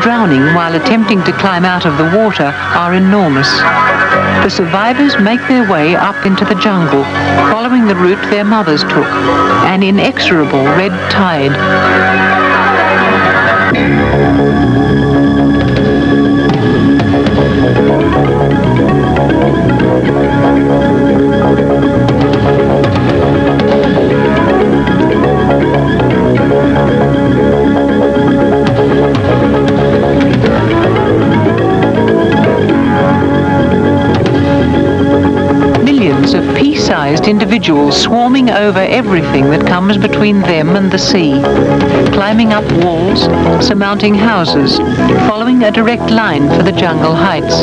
drowning while attempting to climb out of the water are enormous. The survivors make their way up into the jungle, following the route their mothers took, an inexorable red tide. Of pea-sized individuals swarming over everything that comes between them and the sea, climbing up walls, surmounting houses, following a direct line for the jungle heights.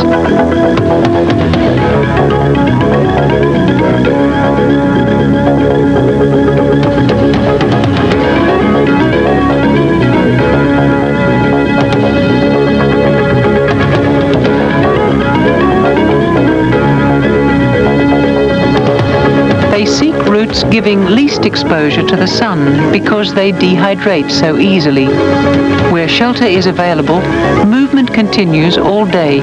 They seek routes giving least exposure to the sun because they dehydrate so easily. Where shelter is available, movement continues all day.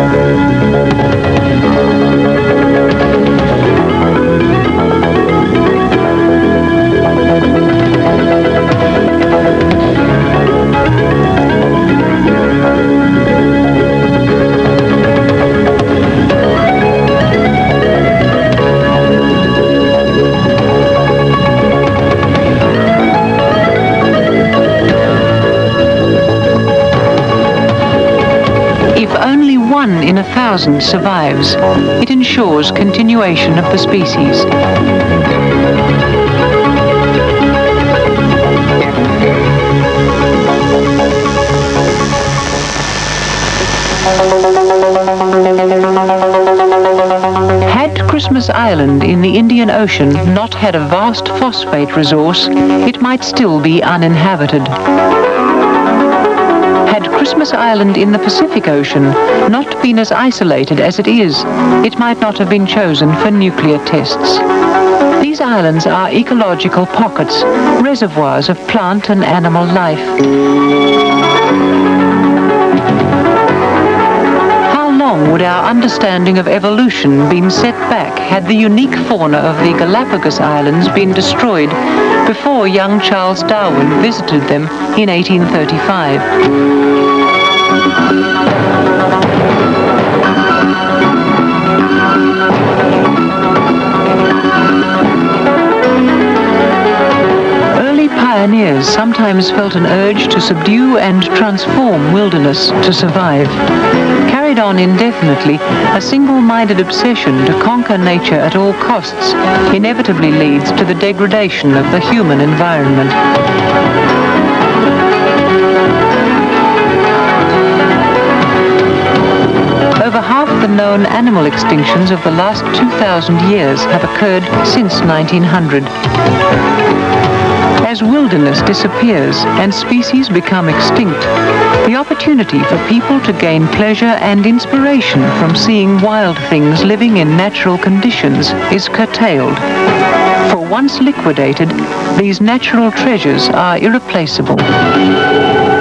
One in 1,000 survives. It ensures continuation of the species. Had Christmas Island in the Indian Ocean not had a vast phosphate resource, it might still be uninhabited. Had Christmas Island in the Pacific Ocean not been as isolated as it is, it might not have been chosen for nuclear tests. These islands are ecological pockets, reservoirs of plant and animal life. How long would our understanding of evolution been set back had the unique fauna of the Galapagos Islands been destroyed before young Charles Darwin visited them in 1835? Early pioneers sometimes felt an urge to subdue and transform wilderness to survive. Carried on indefinitely, a single-minded obsession to conquer nature at all costs inevitably leads to the degradation of the human environment. Over half the known animal extinctions of the last 2,000 years have occurred since 1900. As wilderness disappears and species become extinct, the opportunity for people to gain pleasure and inspiration from seeing wild things living in natural conditions is curtailed. For once liquidated, these natural treasures are irreplaceable.